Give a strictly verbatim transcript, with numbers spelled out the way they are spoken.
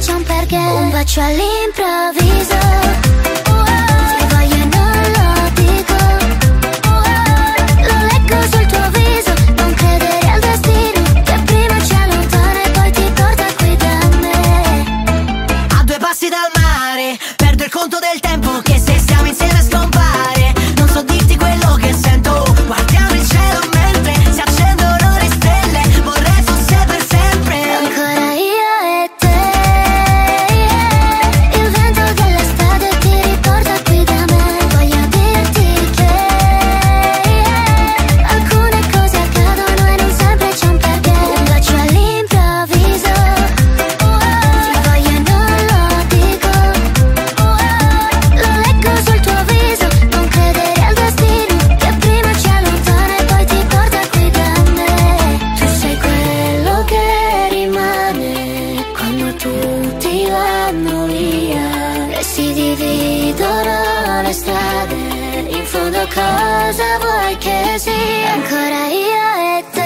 c'è un perché. Un bacio all'improvviso, ti voglio e non lo dico, lo leggo sul tuo viso. Non credere al destino che prima ci allontana e poi ti porta qui da me. A due passi dal mare, perdo il conto del tempo che se stiamo insieme scompare. Non so dirti quello che sento, guardiamo il cielo mentre si accendono le stelle. Vorrei fosse per sempre ancora io e te, yeah. Il vento dell'estate ti riporta qui da me. Voglio dirti che, yeah, alcune cose accadono e non sempre c'è un perché. Un bacio all'improvviso, ti voglio e non lo dico, lo leggo sul tuo viso. Non credere al destino che prima ci allontana e poi ti porta qui da me. Tu sei quello che rimane quando tutti vanno via e si dividono le strade. In fondo cosa vuoi che sia? Ancora io e te.